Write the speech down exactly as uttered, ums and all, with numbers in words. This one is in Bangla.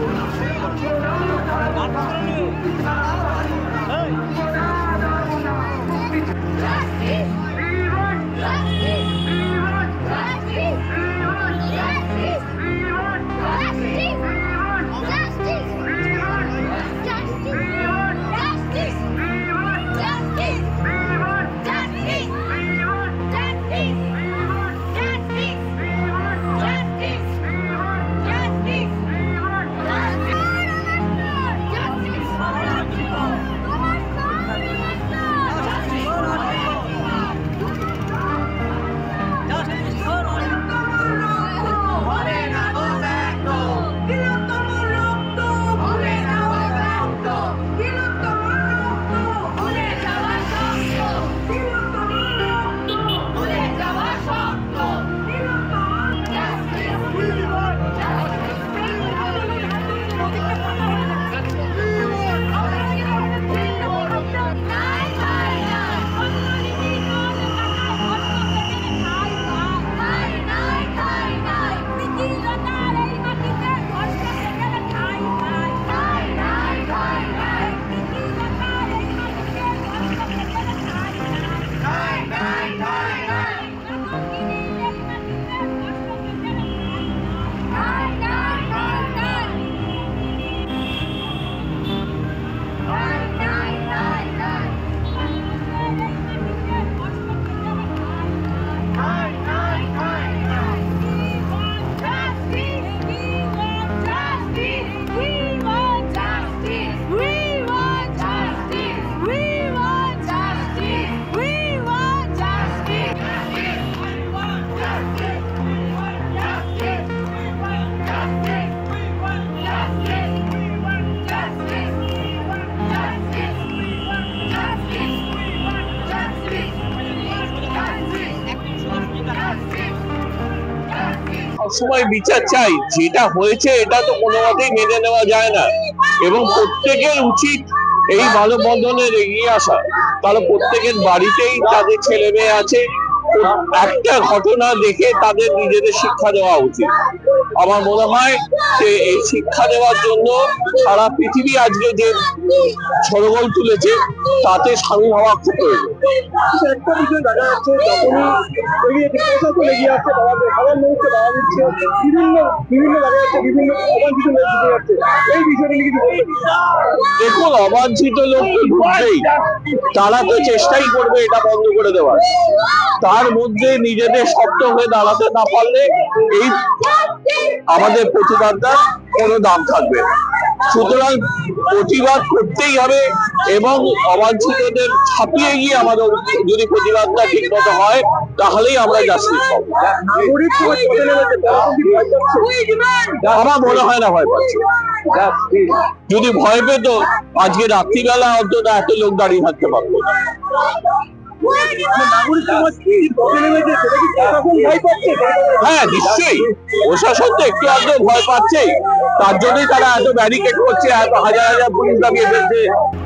সময় বিচার চাই, যেটা হয়েছে এটা তো কোনো মতেই মেনে নেওয়া যায় না এবং প্রত্যেকের উচিত এই মানববন্ধনের এগিয়ে আসা। তাহলে প্রত্যেকের বাড়িতেই তাদের ছেলে মেয়ে আছে, একটা ঘটনা দেখে তাদের নিজেদের শিক্ষা দেওয়া উচিত। আমার মনে হয় যে এই শিক্ষা দেওয়ার জন্য সারা পৃথিবী আজকে যে সরগোল তুলেছে তাতে সামিল হওয়া খুব প্রয়োজন। একটা বিষয় দেখা যাচ্ছে যখনই এগিয়ে আসছে সাধারণ মানুষকে বাধা দিচ্ছে, বিভিন্ন বিভিন্ন দেখা যাচ্ছে বিভিন্ন অবাঞ্ছিত লোক ঢুকে যাচ্ছে, এই বিষয়টা নিয়ে কিছু দেখুন, অবাঞ্ছিত লোক তো ঢুকবেই, তারা তো চেষ্টাই করবে এটা বন্ধ করে দেওয়ার। তার মধ্যে নিজেদের শক্ত হয়ে দাঁড়াতে না পারলে এই আমাদের প্রতিবাদটার কোনো দাম থাকবে। সুতরাং প্রতিবাদ করতেই হবে এবং অবাঞ্ছিতদের ছাপিয়ে গিয়ে আমাদের যদি প্রতিবাদটা ঠিক মতো হয় তাহলেই আমরা জাস্টিস পাবো। আমার মনে হয় না ভয় পাচ্ছে। যদি ভয় পেত আজকে রাত্রিবেলা অন্তত এত লোক দাঁড়িয়ে থাকতে পারতো। হ্যাঁ, নিশ্চয়ই প্রশাসন তো একটু আধটু ভয় পাচ্ছে, তার জন্যই তারা এত ব্যারিকেড করছে, এত হাজার হাজার পুলিশ দাঁড়িয়ে ফেলছে।